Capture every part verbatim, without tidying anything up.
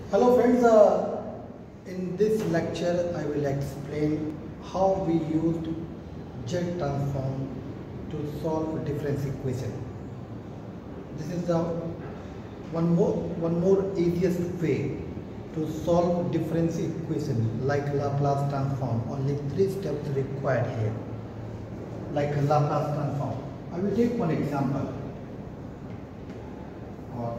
Hello friends, uh, in this lecture I will explain how we used Z transform to solve difference equation. This is the one more one more easiest way to solve difference equation like Laplace transform. Only three steps required here, like Laplace transform. I will take one example. Or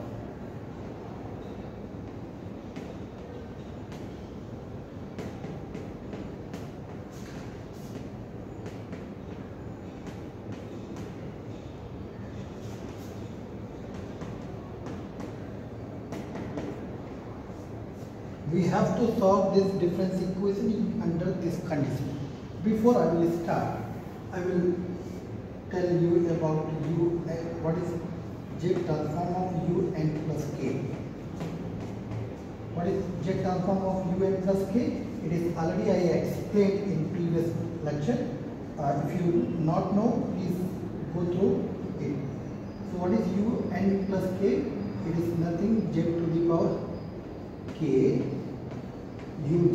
we have to solve this difference equation under this condition. Before I will start, I will tell you about u and what is Z transform of u n plus k. What is Z transform of u n plus k? It is already I explained in previous lecture. Uh, if you not know, please go through it. So what is u n plus k? It is nothing z to the power k uz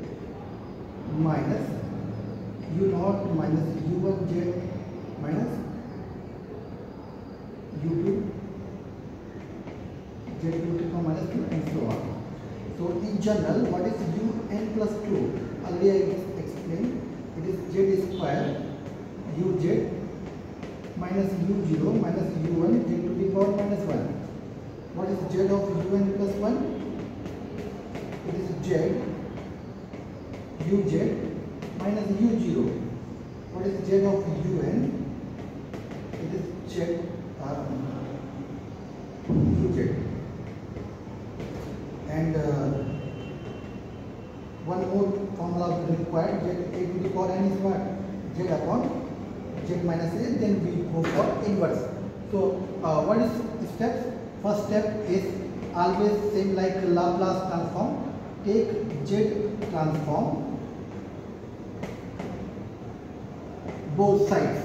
minus u naught minus u one z minus u two z to the power minus two and so on. So in general, what is u n plus two? Already I explained. It is z square uz minus u zero minus u one z to the power minus one. What is z of u n plus one? It is z uz minus u zero. What is z of un? It is z um, uz. And uh, one more formula required, z a to the power n is what? Z upon z minus a, then we go for inverse. So uh, what is steps? First step is always same like Laplace transform. Take Z transform both sides.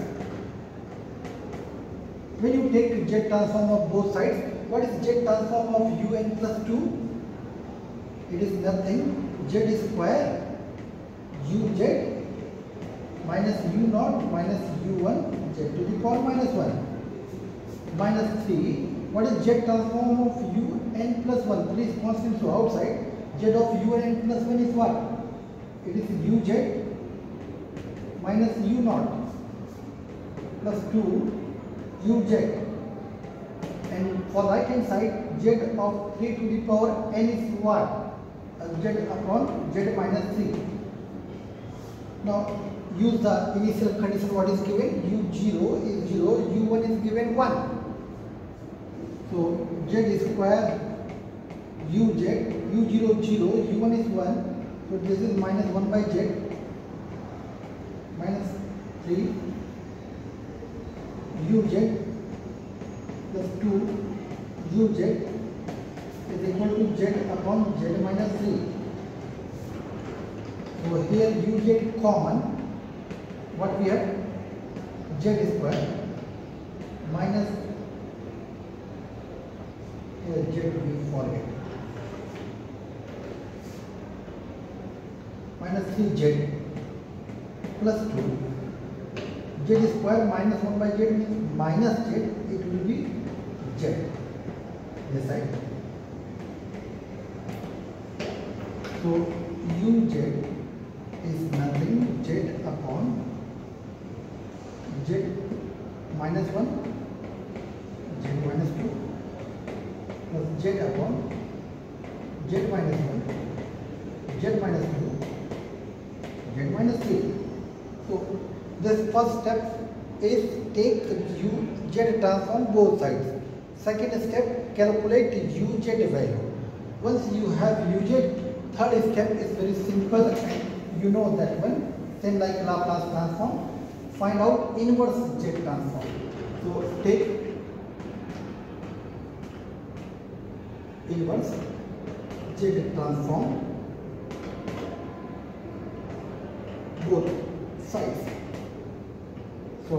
When you take Z transform of both sides, what is Z transform of un plus two? It is nothing z square uz minus u naught minus u one z to the power minus one minus three. What is Z transform of un plus one? Please constant so outside. Z of un plus one is what? It is uz minus u naught plus two uz, and for right hand side z of three to the power n is what? Uh, z upon z minus three. Now use the initial condition. What is given? u zero is zero, u one is given one. So z square uz, u zero zero, u one is one. So this is minus one by z minus three uz plus two uz is equal to z upon z minus three. So here uz common. What we have? Z square minus here z we forget minus three z plus two. Z square minus one by z means minus z. It will be z this side. So uz is nothing z upon z minus one z minus two plus z upon z minus one z minus two z minus three. So this first step is take u z transform both sides. Second step, calculate uz value. Once you have uz, third step is very simple and you know that one. Same like Laplace transform. Find out inverse z transform. So take inverse z transform both sides. So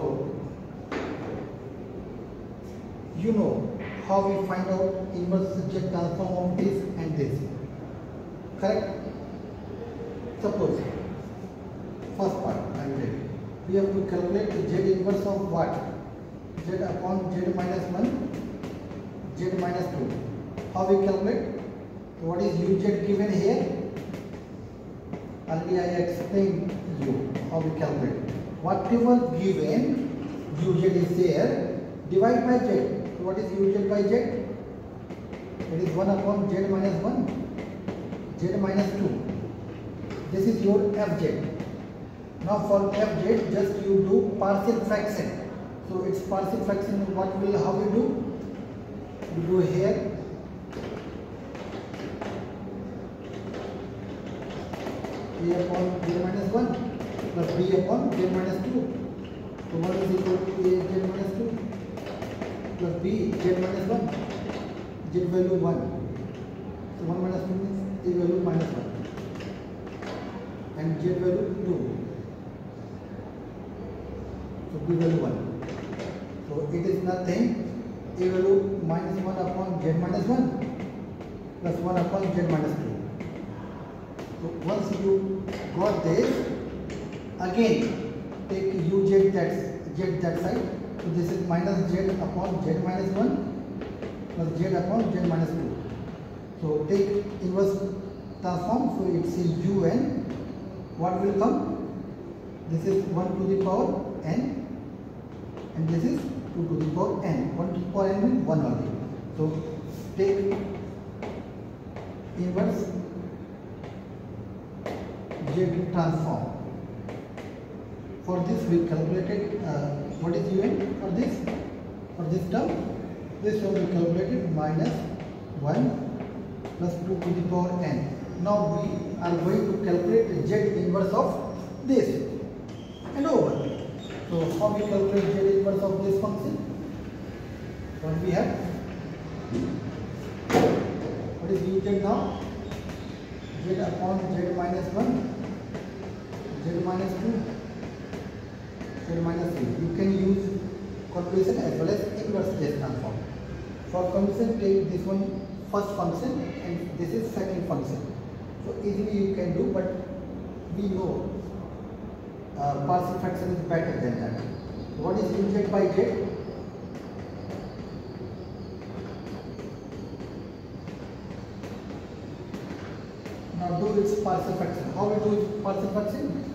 you know how we find out inverse z transform of this and this. Correct? Suppose, first part I will take. We have to calculate the z inverse of what? Z upon z minus one, z minus two. How we calculate? So what is uz given here? Already I explained you how we calculate. Whatever given uz is there, divide by z. So what is uz by z? It is one upon z minus one, z minus two. This is your fz. Now for fz, just you do partial fraction. So its partial fraction, what will, how we do? You do here. A upon z minus one plus b upon z minus two. So what is equal to a z minus two plus b z minus one. Z value one. So one minus two means a value minus one. And z value two. So b value one. So it is nothing. A value minus one upon z minus one plus one upon z minus two. So once you got this, again take uz that z that side. So this is minus z upon z minus one plus z upon z minus two. So take inverse transform. So it's in un. What will come? This is one to the power n, and this is two to the power n. one to the power n means one only. So take inverse z transform. For this we calculated uh, what is un for this for this term. This will be calculated minus one plus two to the power n. Now we are going to calculate the z inverse of this and over. So how we calculate z inverse of this function? What we have? What is uz now? Z upon z minus one, z minus two, z minus three. You can use convolution as well as inverse z transform. For convolution, take this one first function and this is second function. So easily you can do, but we know uh, partial fraction is better than that. What is uz by z? Now do its partial fraction. How we do its partial fraction?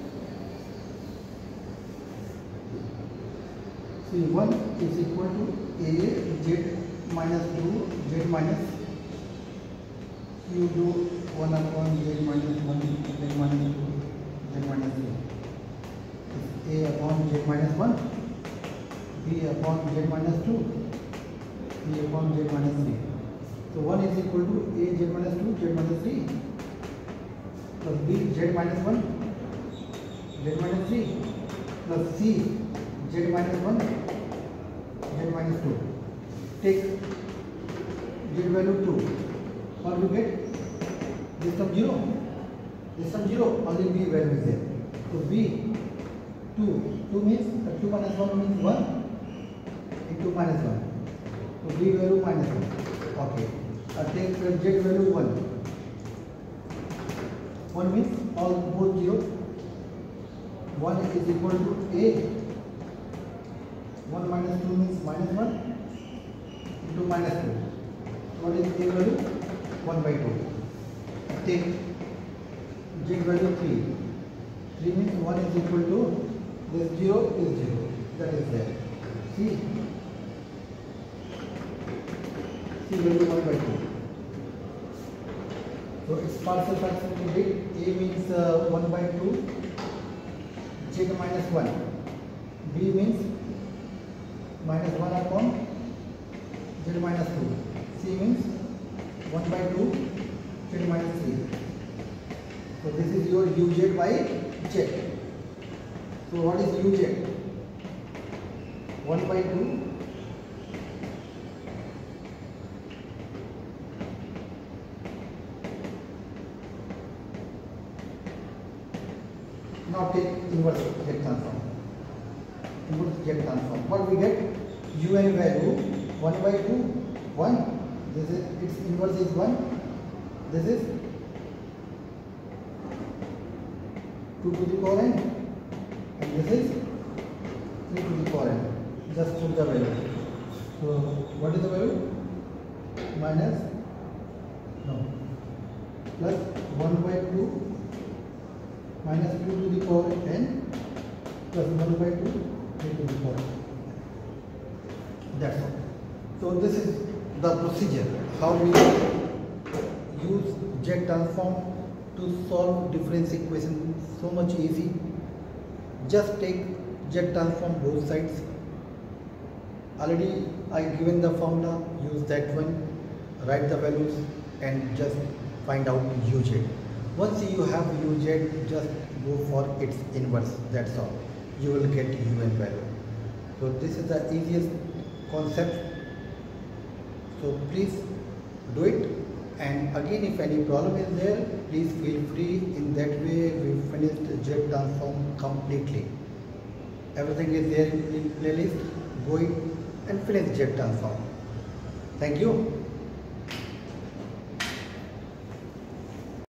See, one is equal to a z minus two z minus. You do one upon z minus one z minus two z minus three. A upon z minus one, b upon z minus two, b upon z minus three. So one is equal to a z minus two z minus three plus b z minus one z minus three plus c z minus one z minus two. Take z value two. What we get? This term zero. This term zero. Only b value is there. So b two. two means uh, two minus one means one into minus one. So b value minus one. Okay. Uh, take uh, z value one. one means all both zero. one is equal to a. one minus two means minus one into minus two. What is a value? one by two. Take z value three. three means one is equal to this zero is zero. That is there. C. C value one by two. So its partial fraction will be a means uh, one by two, z minus one, b means minus one upon z minus two, c means one by two, z minus three. So this is your uz by z. So what is uz? one by two now take inverse z transform. Inverse z transform. What we get? Un value one by two, one. This is its inverse is one. This is two to the power n, and this is three to the power n. Just put the value. So what is the value? Minus, no, plus one by two minus two to the power n plus one by two three to the power n. That's all. So this is the procedure how we use Z transform to solve difference equation. So much easy. Just take Z transform both sides. Already I given the formula, use that one, write the values and just find out U Z. Once you have U Z, just go for its inverse, that's all. You will get U N value. So this is the easiest concept. So please do it. And again, if any problem is there, please feel free. In that way, we finished Z transform completely. Everything is there in the playlist. Go in and finish Z transform. Thank you.